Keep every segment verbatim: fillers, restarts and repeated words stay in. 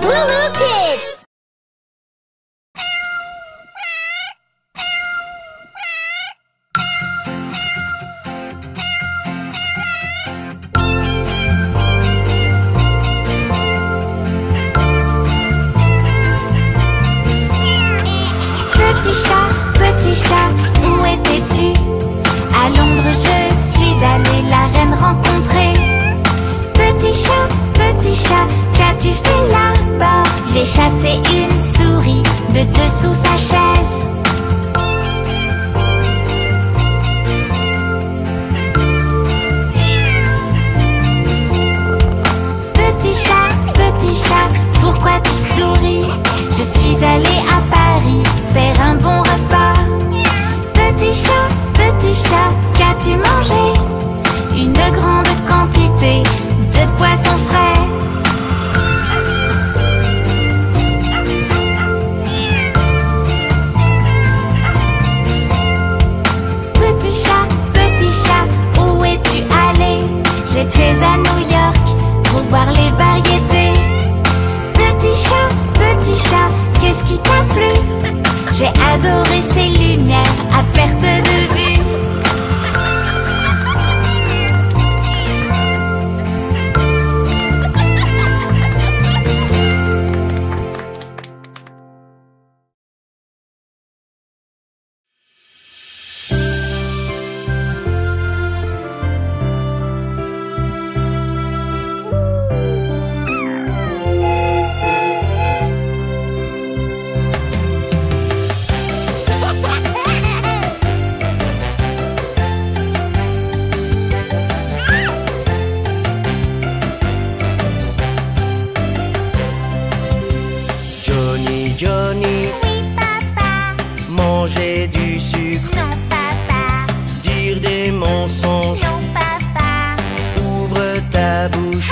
Lulu Kids. Petit chat, petit chat, où étais-tu? À Londres je suis allée la reine rencontrer. Petit chat, petit chat, qu'as-tu fait là-bas? J'ai chassé une souris de dessous sa chaise. Petit chat, petit chat, pourquoi tu souris? Je suis allée à Paris faire un bon repas. Petit chat, petit chat, qu'as-tu mangé? Une grande quantité de poissons frais. Petit chat, petit chat, où es-tu allé? J'étais à New York pour voir les variétés. Petit chat, petit chat, qu'est-ce qui t'a plu? J'ai adoré ces lumières à perte de vue. Johnny, Oui, papa. manger du sucre, Non, papa. dire des mensonges, Non, papa. ouvre ta bouche.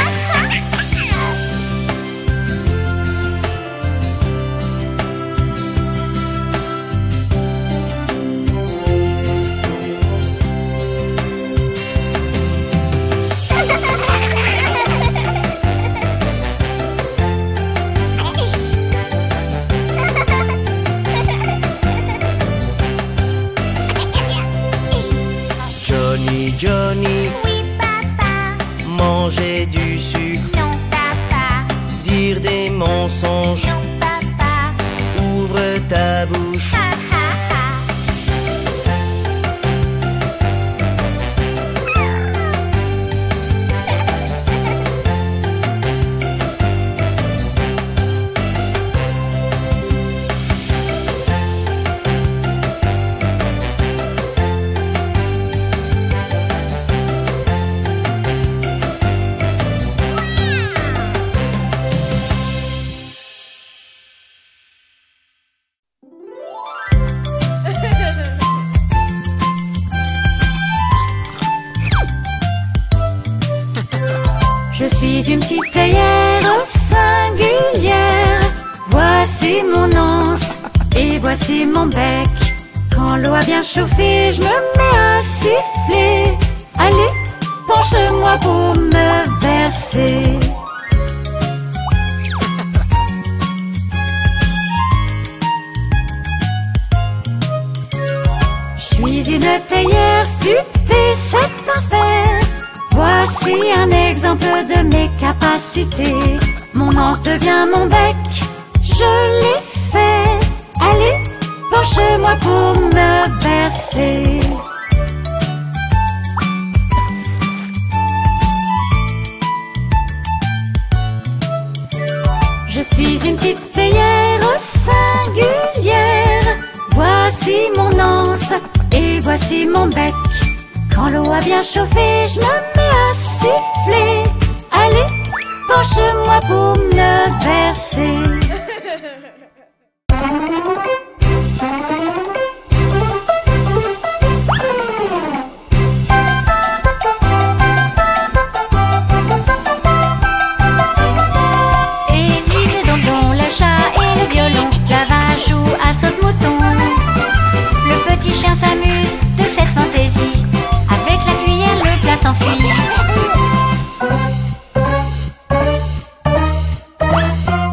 Johnny, Johnny, Oui, papa. manger du sucre, Non, papa. dire des mensonges, Non, papa. ouvre ta bouche. Ha, ha, ha. Je suis une petite théière singulière. Voici mon anse et voici mon bec. Quand l'eau a bien chauffé, je me mets à siffler. Allez, penche-moi pour me verser. Je suis une théière futée, c'est un fait. Voici un exemple de mes capacités. Mon anse devient mon bec, je l'ai fait. Allez, penche-moi pour me verser. Je suis une petite théière singulière. Voici mon anse et voici mon bec. Quand l'eau a bien chauffé, je me mets à siffler. Allez, penche-moi pour me verser. Et dis donc donc le chat et le violon, la vache joue à saute-mouton. Le petit chien s'amuse de cette fantaisie. Avec la cuillère, le plat s'enfuit.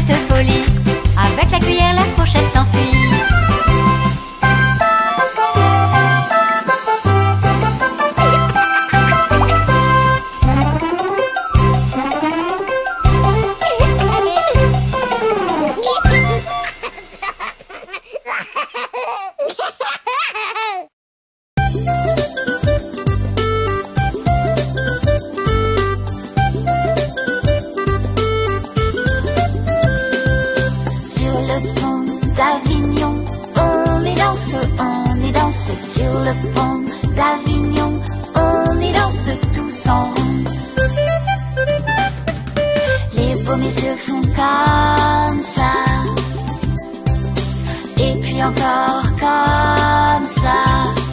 cette folie. Avec la cuillère, la fourchette s'enfuit. Sur le pont d'Avignon, on y danse tous en rond. Les beaux messieurs font comme ça, et puis encore comme ça.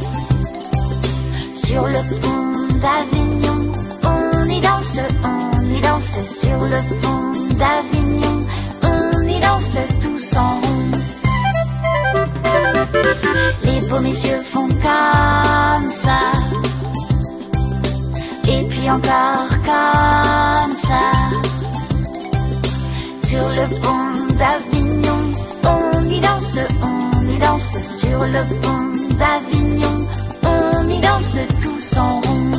Sur le pont d'Avignon, on y danse, on y danse. Sur le pont d'Avignon, on y danse tous en rond. Les beaux messieurs font comme ça, et puis encore comme ça. Sur le pont d'Avignon, on y danse, on y danse. Sur le pont d'Avignon, on y danse tous en rond.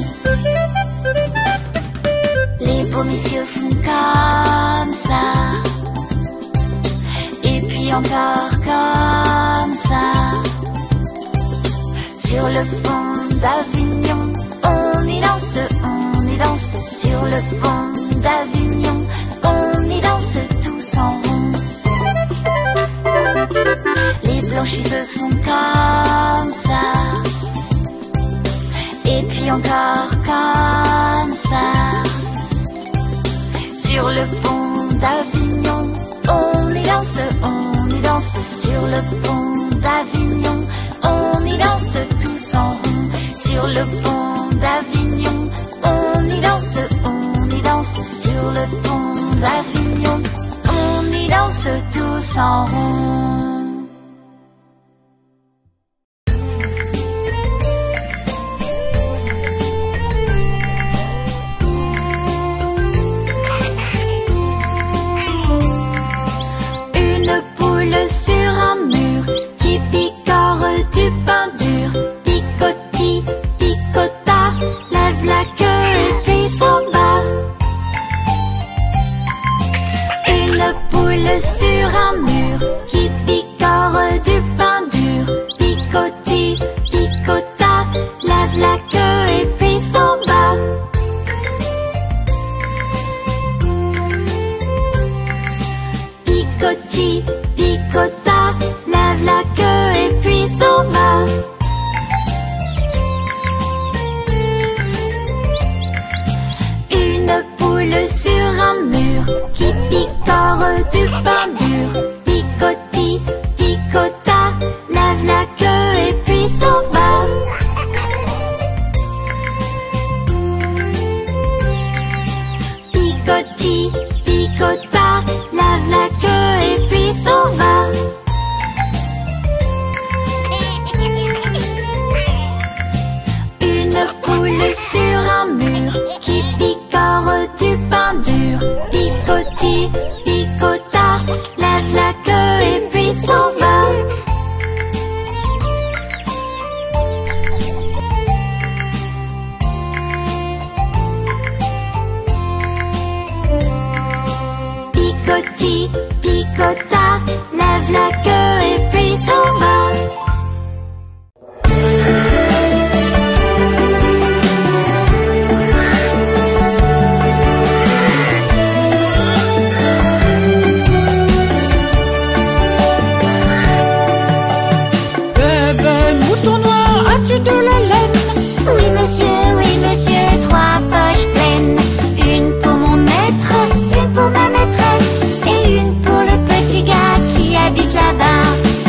Les beaux messieurs font comme ça, et puis encore comme ça. Sur le pont d'Avignon, on y danse, on y danse. Sur le pont d'Avignon, on y danse tous en rond. Les blanchisseuses font comme ça, et puis encore comme ça. Sur le pont d'Avignon, on y danse, on y danse. Sur le pont d'Avignon, on y danse tous en rond. Sur le pont d'Avignon, on y danse, on y danse. Sur le pont d'Avignon, on y danse tous en rond. Une poule sur un mur qui picore du pain dur. Picoti, picota, lève la queue et puis s'en va. Une poule sur un mur qui picore du pain dur. Picoti, picota, lève la queue et puis s'en va. Picoti, picota, lève la queue et puis s'en va. Une poule sur un mur qui picore du pain dur. Picoti, picota, lève la queue et puis s'en va. Picoti, picota, lève la queue et puis s'en va. Une poule sur un mur qui picore du pain dur. Picoti, picota, lève la queue et puis s'en va. Picoti, picota, lève la queue et puis s'en va. Bébé mouton noir, as-tu de la laine? Oui monsieur, oui monsieur, trois poches pleines. Une pour mon maître, une pour ma maîtresse, et une pour le petit gars qui habite là-bas.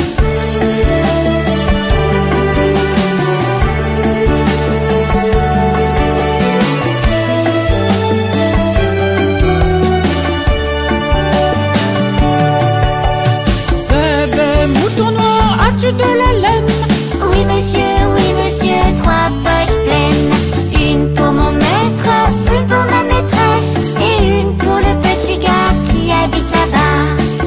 Bébé mouton noir, as-tu de la laine? Oui monsieur, oui monsieur, trois poches pleines. Une pour mon maître, une pour ma maîtresse, et une pour le petit gars qui habite là-bas.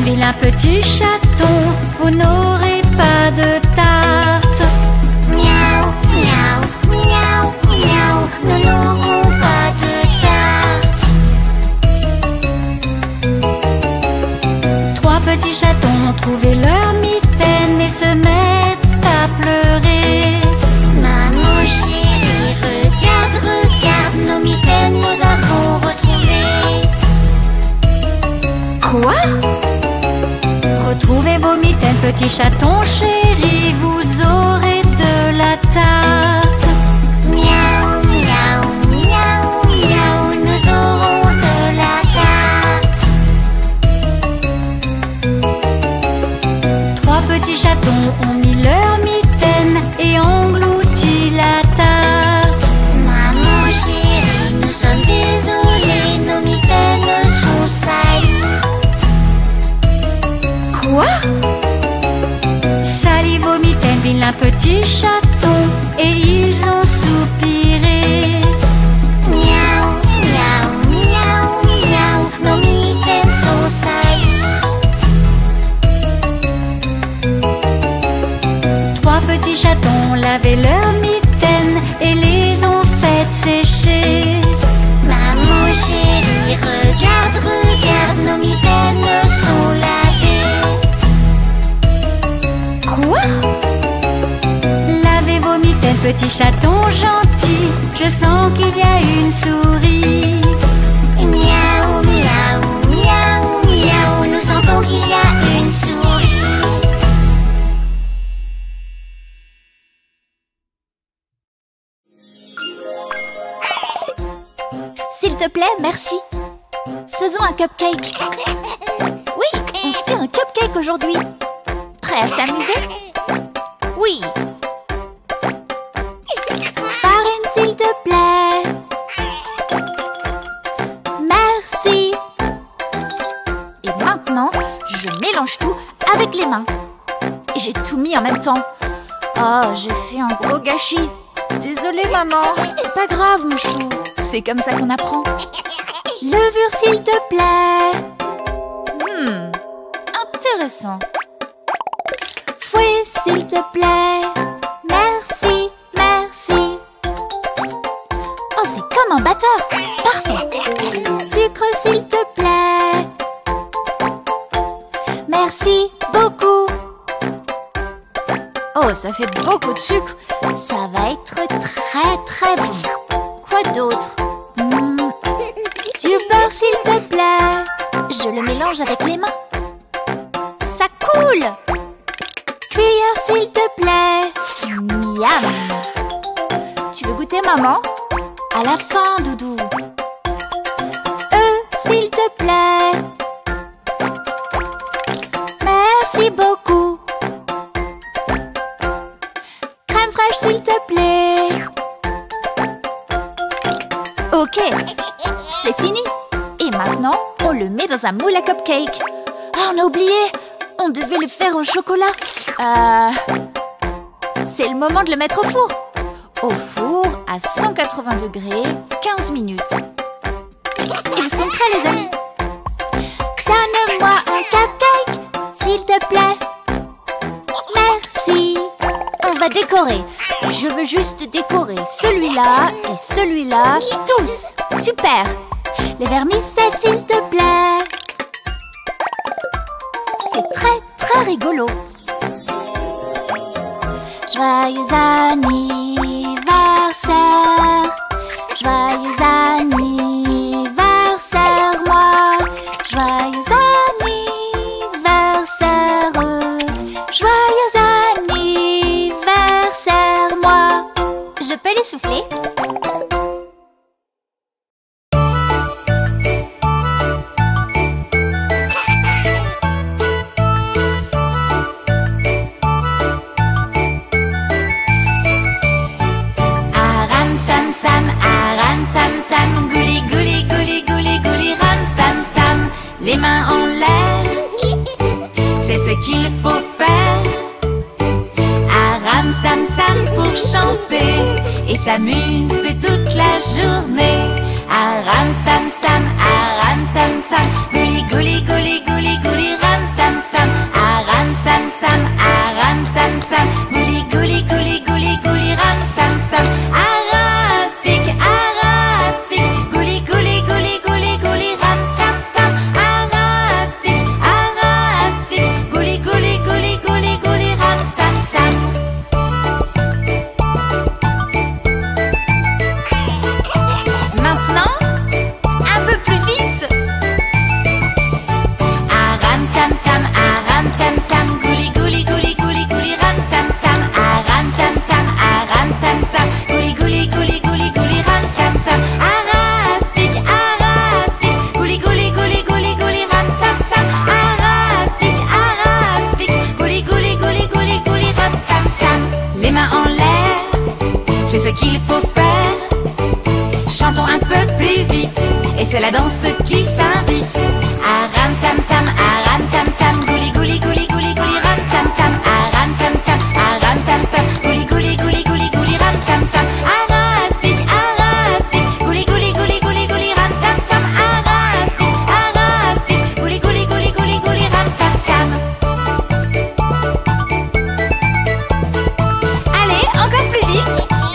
vilain petit chaton, vous n'aurez pas de tarte. Miaou, miaou, miaou, miaou, nous n'aurons pas de tarte. Trois petits chatons ont trouvé leur mitaine et se mettent à pleurer. Maman chérie, regarde, regarde, nos mitaines nous avons retrouvées. Quoi? Retrouvez vos mitaines, petits chatons chéris, vous aurez de la tarte. Miaou, miaou, miaou, miaou, nous aurons de la tarte. Trois petits chatons ont mis leur mitaine et englouti la tarte. Maman chérie, nous sommes désolés, nos mitaines sont salies. Quoi? Salis vos mitaines, vilain petit chaton, et ils ont soupiré. Miaou, miaou, miaou, miaou, nos mitaines sont salies. Trois petits chatons ont lavé leurs mitaines et les ont faites sécher. Maman chérie, regarde, regarde, nos mitaines sont lavées. Quoi? Lavez vos mitaines, petits chatons gentils, je sens qu'il y a une souris. Miaou, miaou, miaou, miaou, nous sentons qu'il y a une souris. S'il te plaît, merci. Faisons un cupcake. Oui, on fait un cupcake aujourd'hui. Prêt à s'amuser? Oui. Farine, s'il te plaît. Merci. Et maintenant, je mélange tout avec les mains. J'ai tout mis en même temps. Oh, j'ai fait un gros gâchis. Désolée, maman. Pas grave, mon chou. C'est comme ça qu'on apprend. Levure, s'il te plaît. Hmm, intéressant. Fouet, s'il te plaît. Merci, merci. Oh, c'est comme un batteur. Parfait. Sucre, s'il te plaît. Merci beaucoup. Oh, ça fait beaucoup de sucre. Ça va être très très bon. Quoi d'autre? Hmm, Du beurre, s'il te plaît. Je le mélange avec les mains. Ça coule. Cuillère, s'il te plaît. Miam. Tu veux goûter, maman? À la fin, doudou. Œufs, s'il te plaît. Merci beaucoup. Crème fraîche, s'il te plaît. Ok, c'est fini. Et maintenant, on le met dans un moule à cupcake. Ah, on a oublié. On devait le faire au chocolat. Euh... C'est le moment de le mettre au four. Au four, à cent quatre-vingts degrés, quinze minutes. Ils sont prêts, les amis. Donne-moi un cupcake, s'il te plaît. Merci. On va décorer. Je veux juste décorer celui-là et celui-là, tous. Super. Les vermicelles, s'il te plaît. C'est très, très rigolo. Joyeux anniversaire. Joyeux anniversaire, moi. Joyeux anniversaire. Joyeux anniversaire, moi. Je peux les souffler? Aram sam sam, aram sam sam, gouli gouli gouli gouli gouli ram sam sam. Les mains en l'air, c'est ce qu'il faut faire. Aram sam sam pour chanter et s'amuser toute la journée. Aram sam sam, aram sam sam, gouli gouli gouli gouli gouli ram sam. c'est la danse qui s'invite. Aram sam sam, aram sam sam, gouli gouli gouli gouli gouli ram sam sam. Aram sam sam, aram sam sam, gouli gouli gouli gouli gouli ram sam sam. Arafik, arafik, gouli gouli gouli gouli gouli ram sam sam. Arafik, arafik, gouli gouli gouli gouli gouli ram sam sam. Allez, encore plus vite.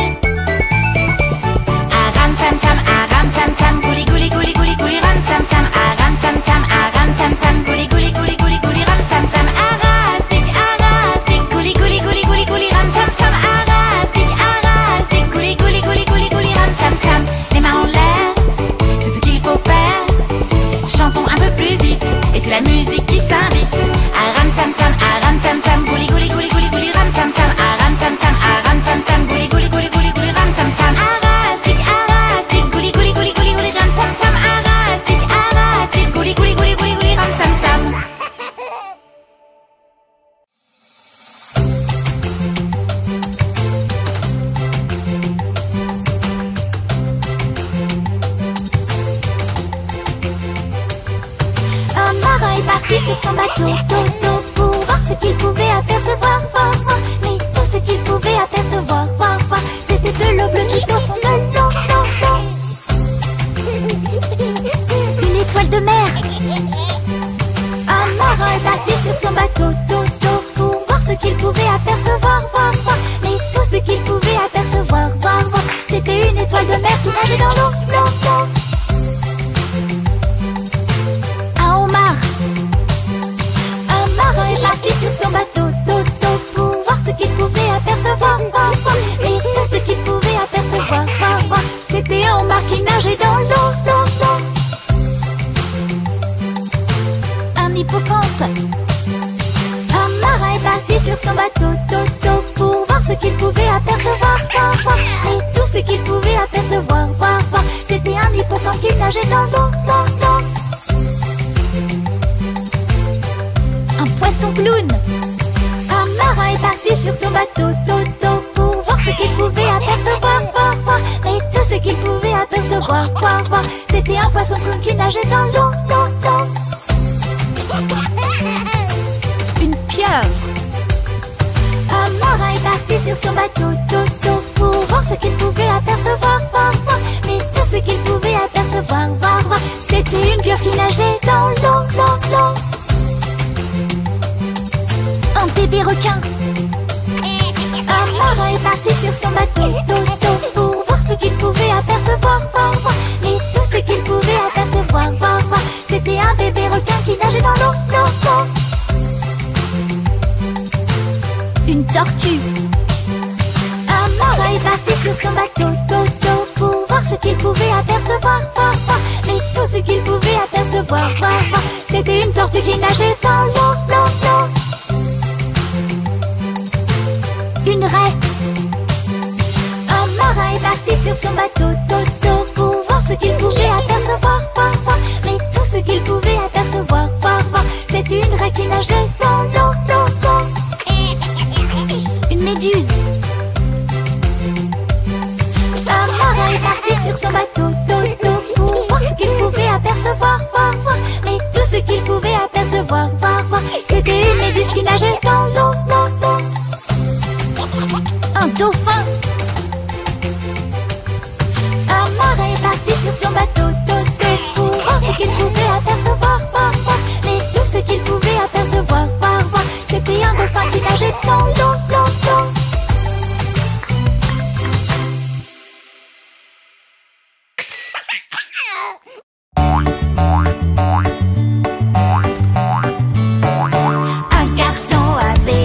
Aram sam sam, aram sam sam, gouli gouli gouli gouli gouli ram sam sam. Aram sam sam, aram sam sam, gouli gouli gouli gouli gouli ram sam sam. Arafik, arafik, gouli gouli gouli gouli gouli ram sam sam. Arafik, arafik, gouli gouli gouli gouli gouli ram sam sam. Les mains en l'air, c'est ce qu'il faut faire. Chantons un peu plus vite, et c'est la musique qui s'invite. Aram sam sam, aram sam sam, gouli gouli gouli gouli gouli ram sam sam. Aram sam sam, aram sam sam, gouli gouli gouli gouli gouli ram sam sam. Arafik, arafik, gouli gouli gouli gouli gouli ram sam sam. Arafik, arafik, gouli gouli gouli gouli gouli ram sam sam. Un marin est parti sur son bateau, toto, pour voir ce qu'il pouvait apercevoir, voir, voir. Mais tout ce qu'il pouvait apercevoir, voir, voir, c'était de l'eau bleue qui au fond de l'eau, l'eau, l'eau. Une étoile de mer. Un marin est parti sur son bateau, toto, pour voir ce qu'il pouvait apercevoir, voir, voir. Mais tout ce qu'il pouvait apercevoir, voir, voir, c'était une étoile de mer qui nageait dans l'eau, l'eau, l'eau. Un homard. Un marin est parti sur son bateau, toto, pour voir ce qu'il pouvait apercevoir, voir, voir. Et tout ce qu'il pouvait apercevoir, voir, voir, c'était un homard qui nageait dans l'eau, l'eau, l'eau. Un hippocampe. Un marin est parti sur son bateau, toto, pour voir ce qu'il pouvait apercevoir, voir, voir. Et tout ce qu'il pouvait apercevoir, voir, voir, c'était un hippocampe qui nageait dans l'eau, l'eau, l'eau. Un poisson clown. Un marin est parti sur son bateau, toto, pour voir ce qu'il pouvait apercevoir, voir, voir. Mais tout ce qu'il pouvait apercevoir, voir, voir, c'était un poisson clown qui nageait dans l'eau, l'eau, l'eau. Une pieuvre. Un marin est parti sur son bateau, toto, pour voir ce qu'il pouvait apercevoir, voir, voir. Mais tout ce qu'il pouvait apercevoir, voir, voir, c'était une pieuvre qui nageait dans l'eau, l'eau, l'eau. Un bébé requin. Un marin est parti sur son bateau, toto, pour voir ce qu'il pouvait apercevoir, voir, voir. Mais tout ce qu'il pouvait apercevoir, voir, voir, c'était un bébé requin qui nageait dans l'eau, l'eau, l'eau. Une tortue. Un marin est parti sur son bateau, toto, pour voir ce qu'il pouvait apercevoir, voir, voir. Mais tout ce qu'il pouvait apercevoir, voir, voir, c'était une tortue qui nageait dans l'eau, l'eau, l'eau. Une raie. Un marin est parti sur son bateau, toto, pour voir ce qu'il pouvait apercevoir, voir, voir. Mais tout ce qu'il pouvait apercevoir, voir, voir, c'était une raie qui nageait dans l'eau, l'eau, l'eau. Une méduse. Un marin est parti sur son bateau, toto, pour voir ce qu'il pouvait apercevoir, voir, voir. Mais tout ce qu'il pouvait apercevoir, voir, voir, c'était une méduse qui nageait dans l'eau, l'eau, l'eau. Un dauphin. Un marin est parti sur son bateau, toto, pour voir ce qu'il pouvait apercevoir, voir, voir. Mais tout ce qu'il pouvait apercevoir, voir, voir, c'était un dauphin qui nageait dans l'eau, l'eau, l'eau. Un garçon avait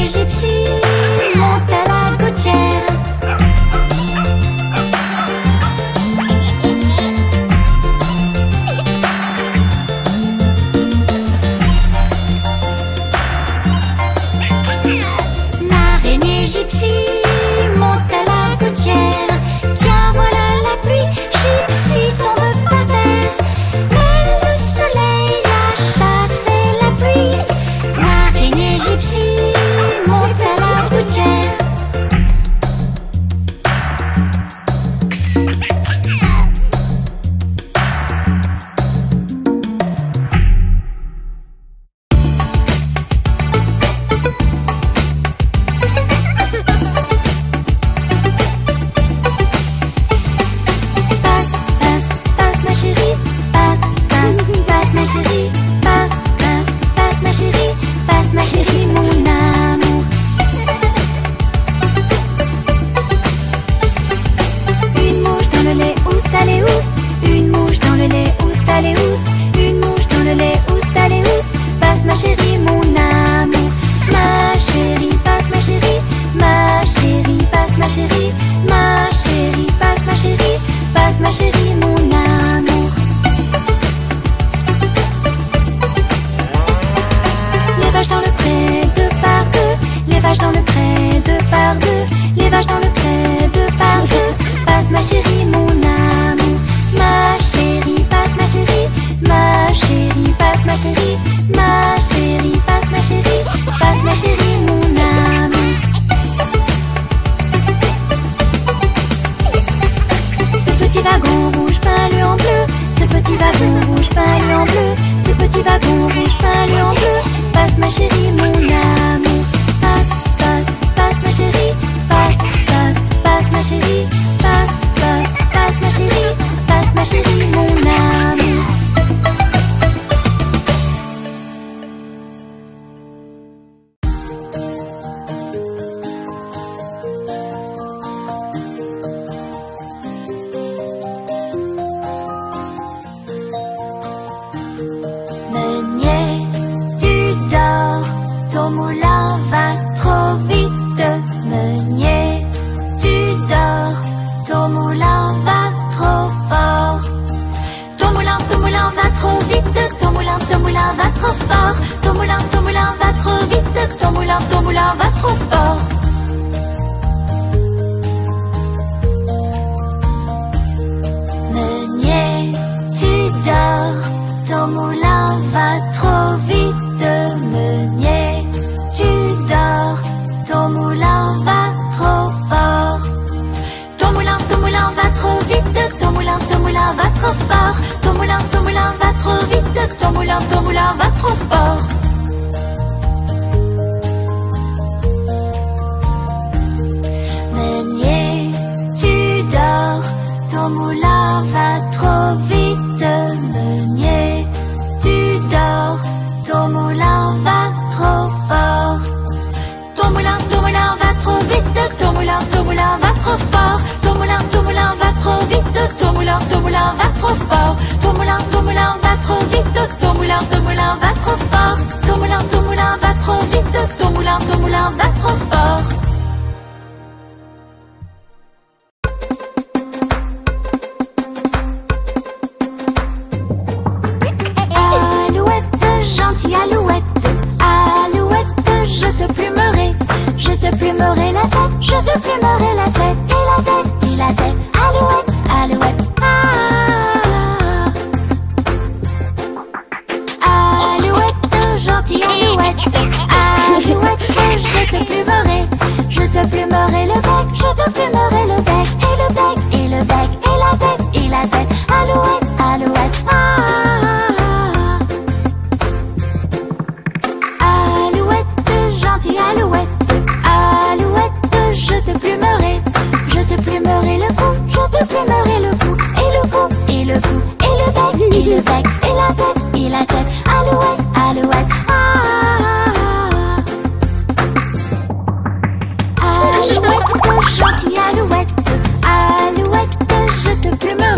gypsy monte à la gouttière. L'araignée gypsy monte à la gouttière. Tiens, voilà la pluie, gypsy tombe par terre. Mais le soleil a chassé la pluie. L'araignée gypsy monte à la gouttière.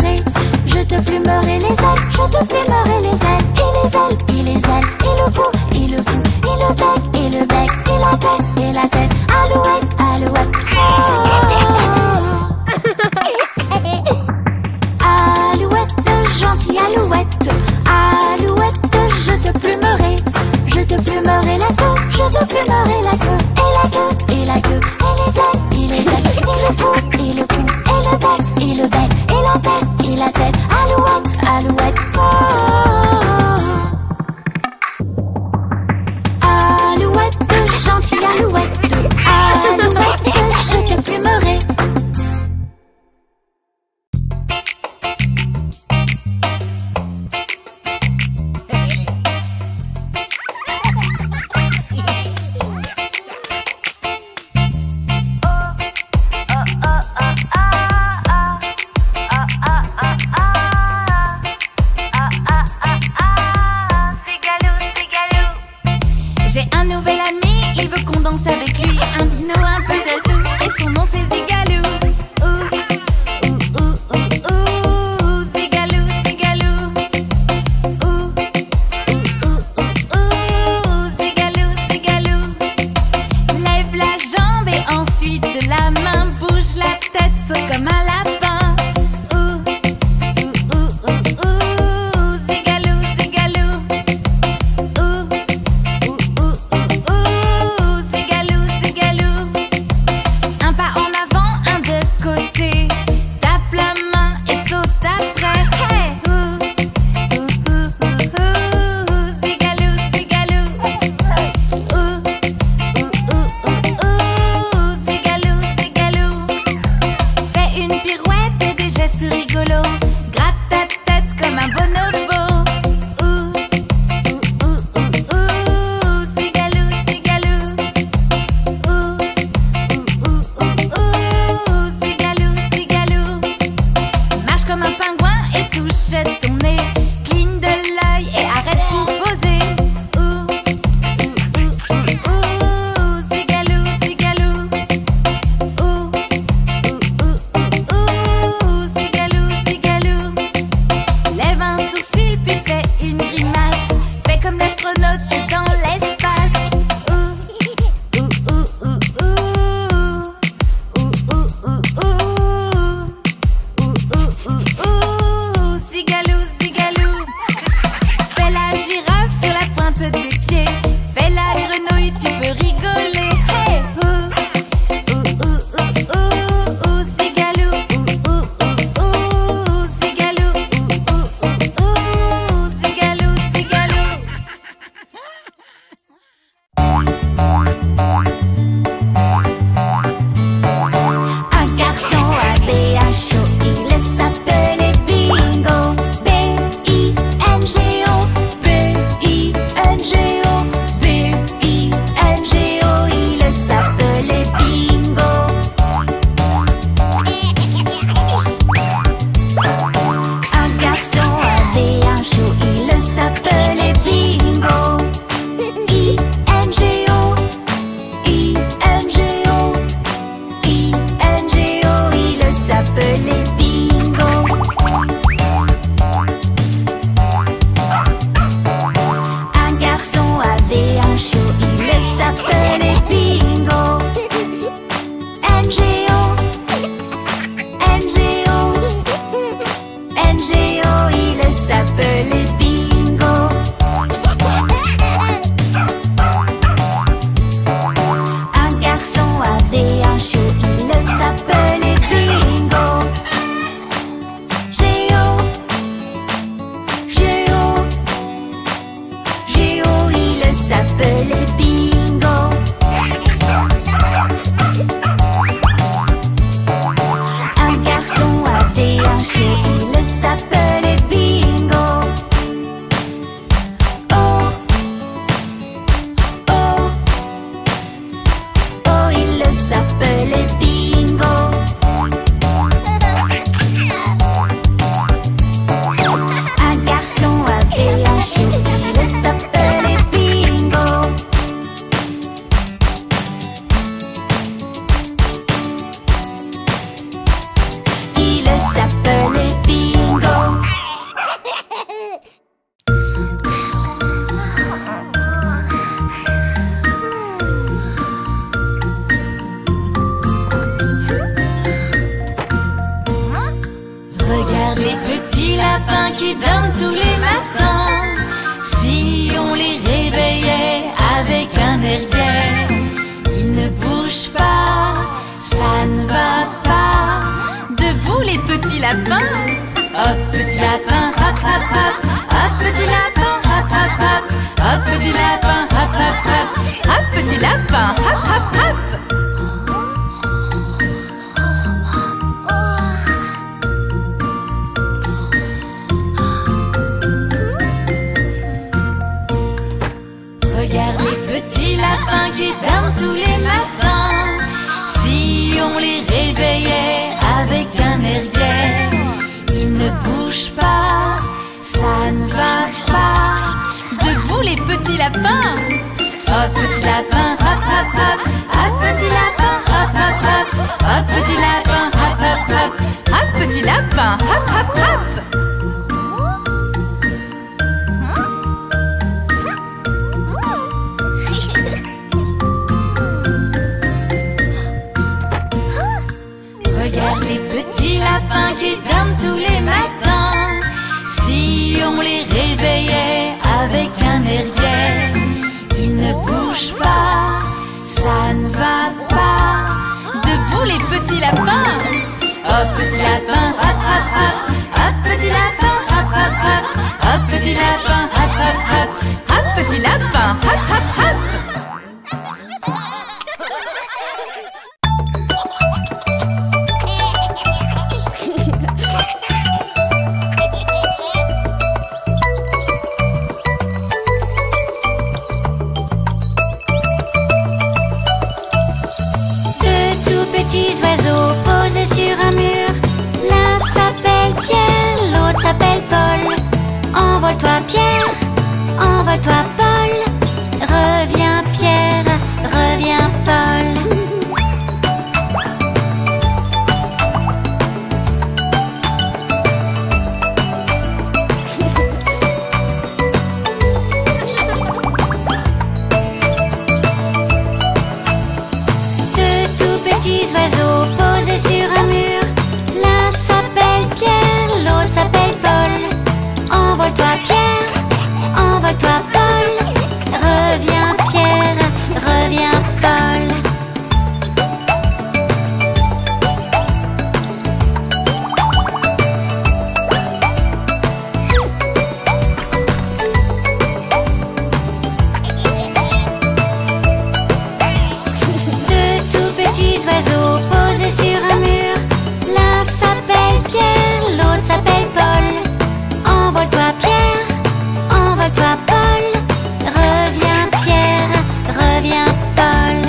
Je te plumerai les ailes, je te plumerai les ailes, et les ailes, et les ailes, et le cou, et le cou, et le bec, et le bec, et la tête, et la tête. Alouette, alouette. Alouette, gentille alouette. Alouette, je te plumerai. Je te plumerai la queue, je te plumerai la queue. Et la queue, et la queue, et les ailes, et les ailes. Et le cou, et le cou, et le bec, et le bec, et la tête, et la tête. Alouette, alouette. Alouette, gentille alouette. Alouette, je te plumerai. lapins qui dorment tous les matins. Si on les réveillait avec un air gai, ils ne bougent pas, ça ne va pas. Debout les petits lapins. Hop petit lapin, hop hop hop. Hop petit lapin, hop hop hop. Hop petit lapin, hop hop hop. Hop petit lapin, hop hop hop. Regarde les petits lapins qui dorment tous les matins. Si on les réveillait avec un air gai, ils ne bougent pas, ça ne va pas. Debout les petits lapins. Hop petit lapin, hop hop hop. Hop petit lapin, hop hop hop. Hop petit lapin, hop hop hop. Hop petit lapin, hop hop hop. Regarde les petits lapins qui dorment tous les matins. Si on les réveillait avec un air gai, ils ne bougent pas, ça ne va pas. Debout les petits lapins. Hop petit lapin, hop hop hop. Hop petit lapin, hop hop hop. Hop petit lapin, hop hop hop. Hop petit lapin, hop hop hop. Envole-toi Pierre, envole-toi Paul. Reviens Pierre, reviens Paul. Deux tout petits oiseaux posés sur un mur. L'un s'appelle Pierre, l'autre s'appelle Paul. Envole-toi Pierre, envole-toi Paul. Reviens Pierre, reviens Paul. Deux tout petits oiseaux posés sur un mur. L'un s'appelle Pierre, l'autre s'appelle Paul. Envole-toi Pierre, envole-toi Paul. Reviens Pierre, reviens Paul.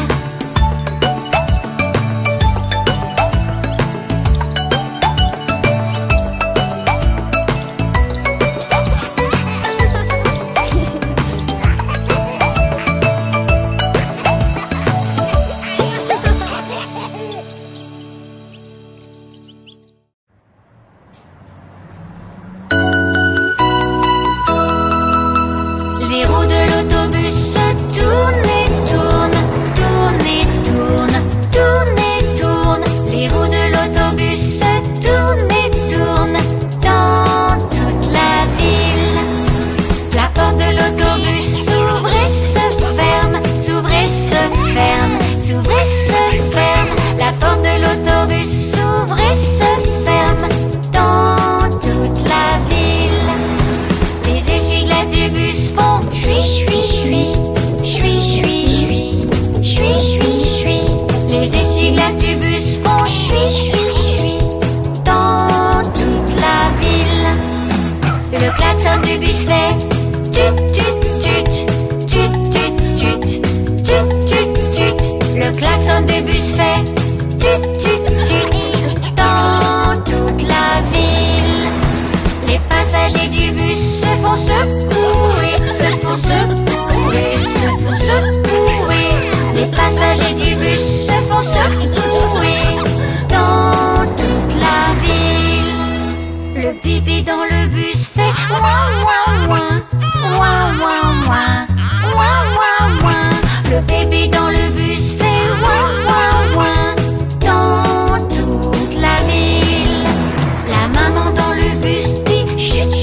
Les roues de l'autobus se tournent et tournent, tournent et tournent, tournent et tournent. Les roues de l'autobus se tournent et tournent dans toute la ville. La porte de l'autobus s'ouvre et se ferme, s'ouvre et se ferme, s'ouvre et se ferme. La porte de l'autobus s'ouvre et se ferme dans toute la ville. Les essuie-glaces du bus font chui chui chui, chui chui chui, chui chui chui. Les essuie-glaces du bus font chui chui chui dans toute la ville. Le klaxon du bus fait tut tut tut, tut tut tut, tut tut tut. Le klaxon du bus fait tut tut tut dans toute la ville. Les passagers du bus se font secouer, se font secouer, se font secouer. Les passagers du bus se font secouer dans toute la ville. Le pipi dans le bus fait ouin ouin ouin, ouin ouin ouin, ouin ouin ouin. Le bébé dans le bus fait ouin ouin ouin dans toute la ville. La maman dans le bus dit chut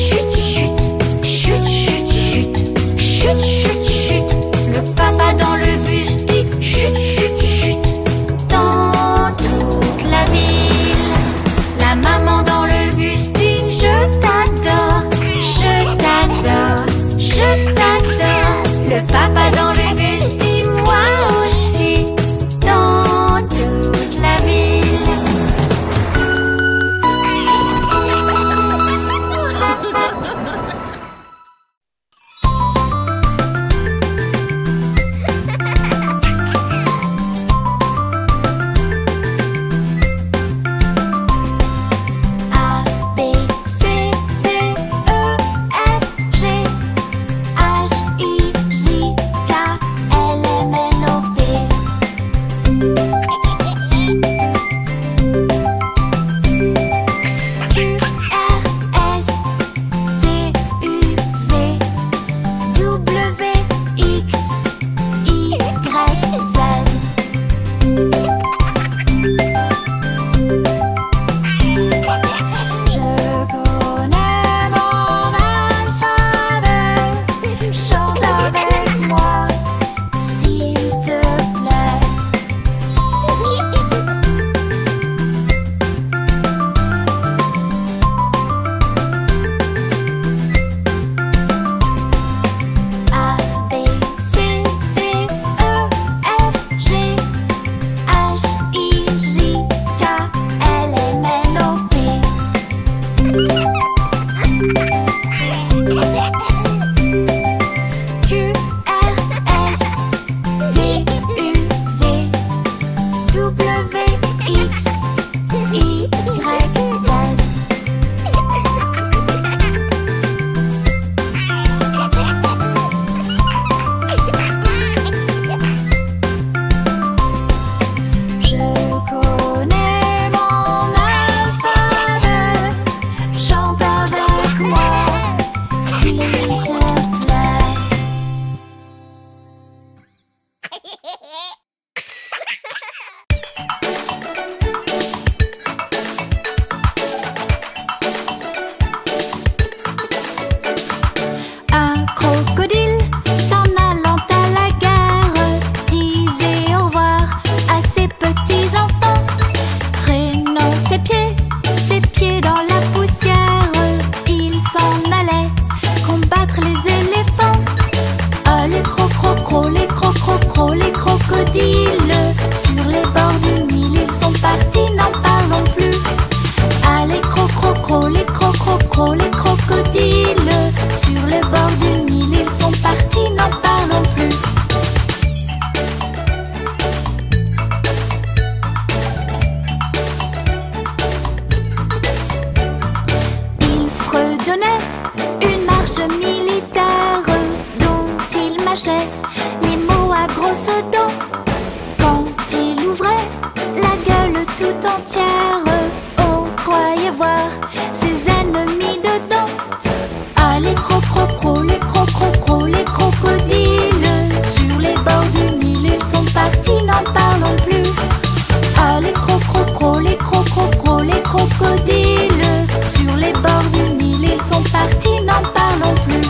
tout entière. Oh, croyez voir ses ennemis dedans. Ah, les cro-cro-cro, les cro-cro-cro, les crocodiles. Sur les bords du Nil, ils sont partis, n'en parlons plus. Ah, les cro-cro-cro, les cro-cro-cro, les crocodiles. Sur les bords du Nil, ils sont partis, n'en parlons plus.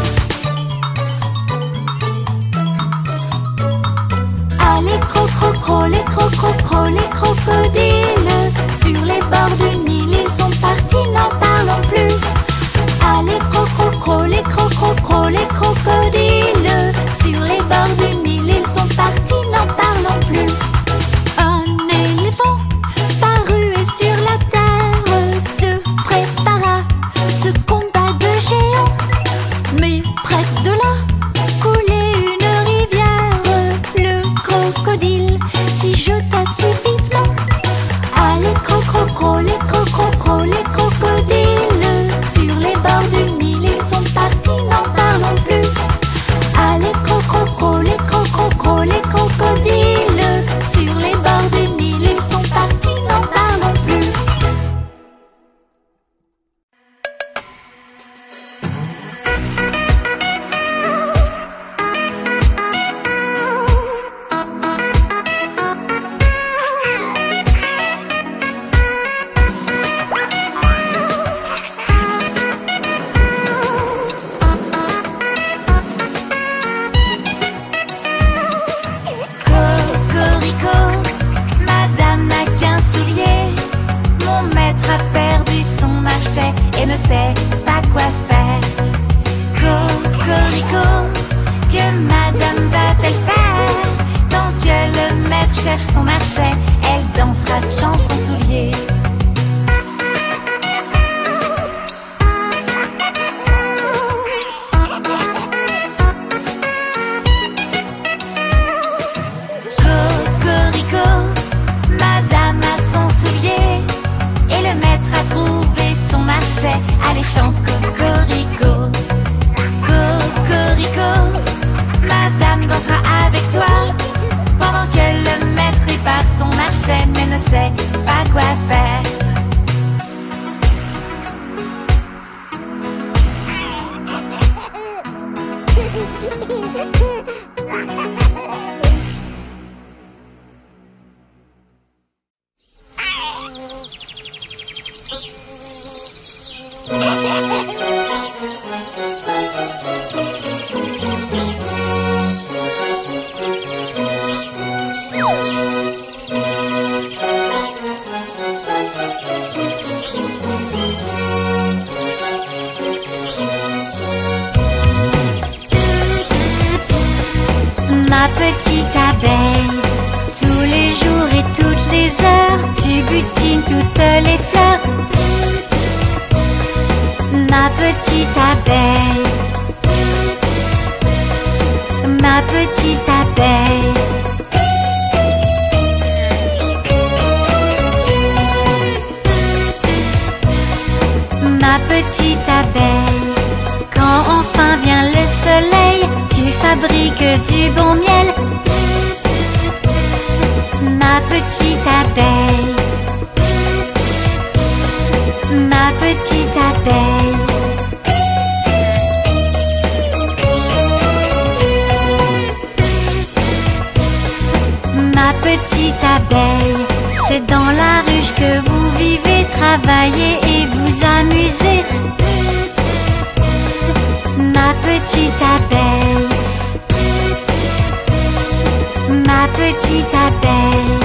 Ah, les cro-cro-cro, les cro-cro-cro, les crocodiles. Sur les bords du Nil, ils sont partis, n'en parlons plus. Ah, les cro-cro-cro, les cro-cro-cro, les crocodiles. Sur les bords du Nil, ils sont partis, n'en parlons plus. Un éléphant parut sur la terre, se prépara ce combat de géants. Mais près de là coulait une rivière. Le crocodile s'y jeta subitement. Ah, les cro-cro-cro, les cro-cro-cro, les crocodiles. Sur les bords du Nil, ils sont partis, n'en parlons plus. Ah, les cro-cro-cro, les cro-cro-cro, les crocodiles. Sur les bords du Nil, ils sont partis, n'en parlons plus. Cocorico, madame n'a qu'un soulier. Mon maître a perdu son marché et ne sait pas quoi faire. Cocorico, que madame va-t-elle faire? Tant que le maître cherche son marché, elle dansera sans son soulier. Cocorico, madame a son soulier et le maître a trouvé son marché. Allez, chante Cocorico. Cocorico, madame dansera avec toi pendant que le maître répare son marché mais ne sait pas quoi faire. Ma petite abeille, tous les jours et toutes les heures, tu butines toutes les fleurs. Ma petite abeille, ma petite abeille. Ma petite abeille, quand enfin vient le soleil, tu fabriques du bon miel. Ma petite abeille, ma petite abeille. Ma petite abeille, c'est dans la ruche que vous vivez, travaillez et vous amusez. Ma petite abeille, ma petite abeille.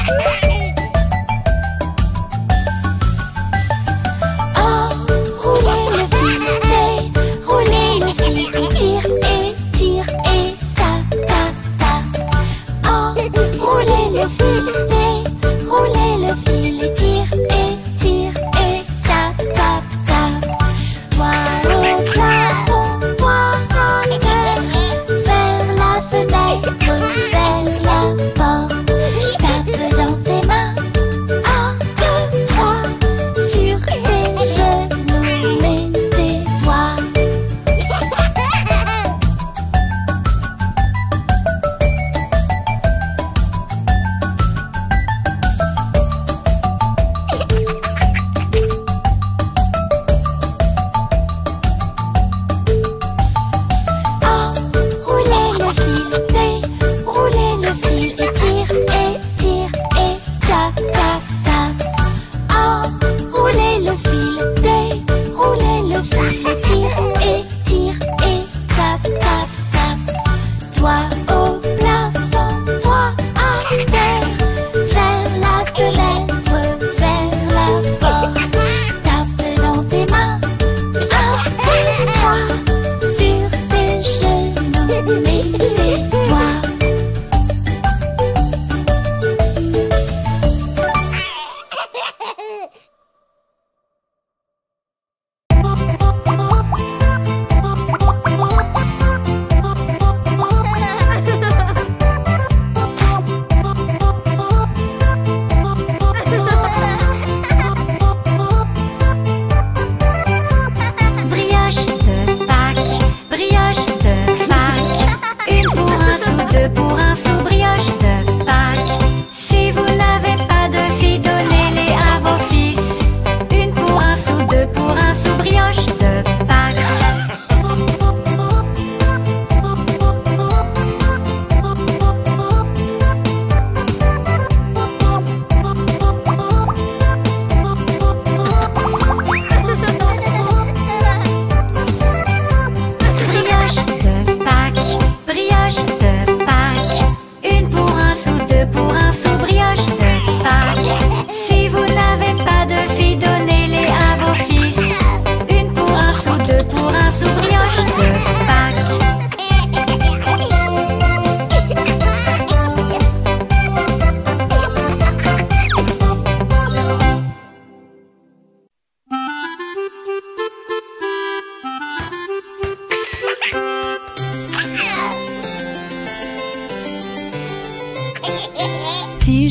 Enroulé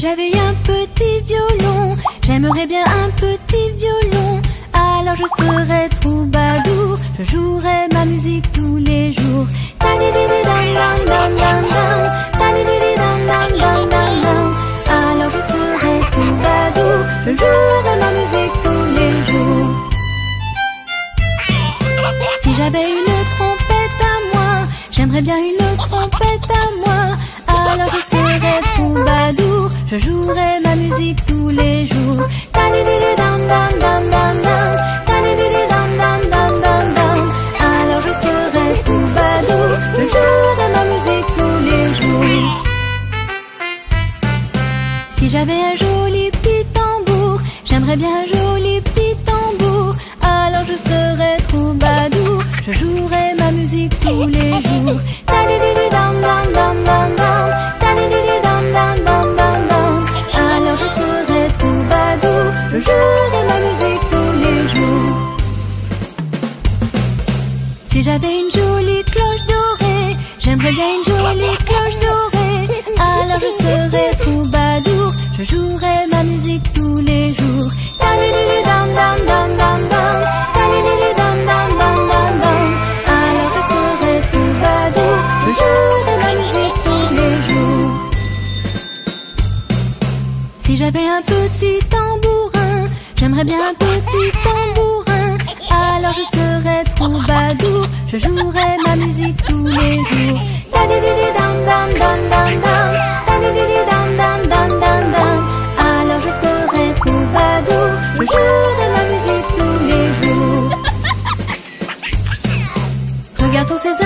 j'avais un petit violon, j'aimerais bien un petit violon. Alors je serais troubadour, je jouerais ma musique tous les jours. Alors je serais troubadour, je jouerais ma musique tous les jours. Si j'avais une trompette à moi, j'aimerais bien une trompette à moi. Alors je serais troubadour, je jouerais ma musique tous les jours. Alors je serais troubadour, je jouerais ma musique tous les jours. Si j'avais un joli petit tambour, j'aimerais bien un joli petit tambour. Alors je serais troubadour, je jouerais ma musique tous les jours. Alors je serais troubadour, je jouerais ma musique tous les jours. Si j'avais une jolie cloche dorée, j'aimerais bien une jolie cloche dorée. Alors je serais troubadour, je jouerais ma musique tous les jours. Alors je serais troubadour, je jouerais ma musique tous les jours. Si j'avais un petit tambourin, j'aimerais bien un petit tambourin. Alors je serais troubadour, je jouerais ma musique tous les jours. Alors je serais troubadour, je jouerais ma musique tous les jours. Regarde tous ces